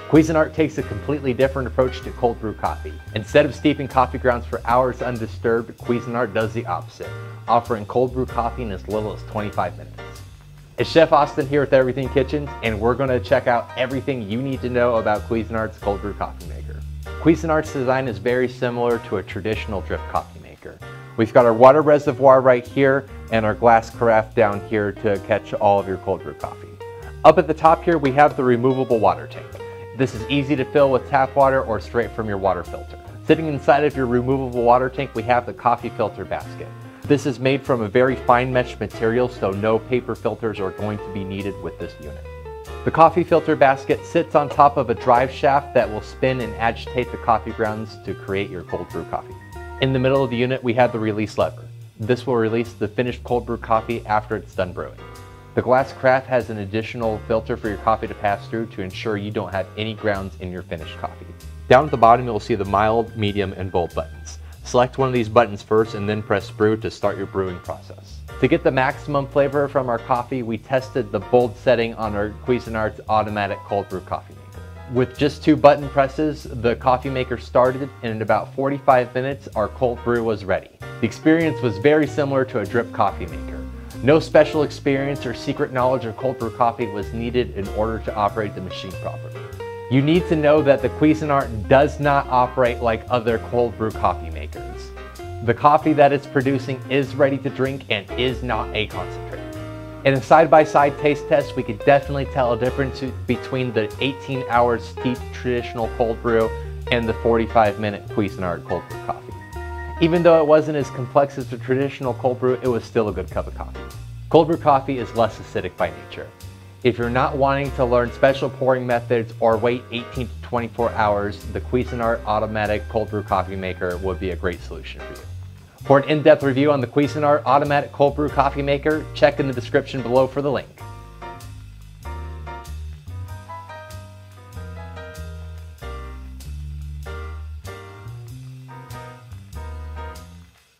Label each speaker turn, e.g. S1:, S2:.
S1: Cuisinart takes a completely different approach to cold brew coffee. Instead of steeping coffee grounds for hours undisturbed, Cuisinart does the opposite, offering cold brew coffee in as little as 25 minutes. It's Chef Austin here with Everything Kitchens, and we're going to check out everything you need to know about Cuisinart's cold brew coffee maker. Cuisinart's design is very similar to a traditional drip coffee maker. We've got our water reservoir right here and our glass carafe down here to catch all of your cold brew coffee. Up at the top here, we have the removable water tank. This is easy to fill with tap water or straight from your water filter. Sitting inside of your removable water tank, we have the coffee filter basket. This is made from a very fine mesh material, so no paper filters are going to be needed with this unit. The coffee filter basket sits on top of a drive shaft that will spin and agitate the coffee grounds to create your cold brew coffee. In the middle of the unit, we have the release lever. This will release the finished cold brew coffee after it's done brewing. The glass carafe has an additional filter for your coffee to pass through to ensure you don't have any grounds in your finished coffee. Down at the bottom, you'll see the mild, medium, and bold buttons. Select one of these buttons first and then press brew to start your brewing process. To get the maximum flavor from our coffee, we tested the bold setting on our Cuisinart's automatic cold brew coffee maker. With just 2 button presses, the coffee maker started, and in about 45 minutes, our cold brew was ready. The experience was very similar to a drip coffee maker. No special experience or secret knowledge of cold brew coffee was needed in order to operate the machine properly. You need to know that the Cuisinart does not operate like other cold brew coffee makers. The coffee that it's producing is ready to drink and is not a concentrate. In a side-by-side taste test, we could definitely tell a difference between the 18-hour steeped traditional cold brew and the 45-minute Cuisinart cold brew coffee. Even though it wasn't as complex as the traditional cold brew, it was still a good cup of coffee. Cold brew coffee is less acidic by nature. If you're not wanting to learn special pouring methods or wait 18 to 24 hours, the Cuisinart automatic cold brew coffee maker would be a great solution for you. For an in-depth review on the Cuisinart automatic cold brew coffee maker, check in the description below for the link.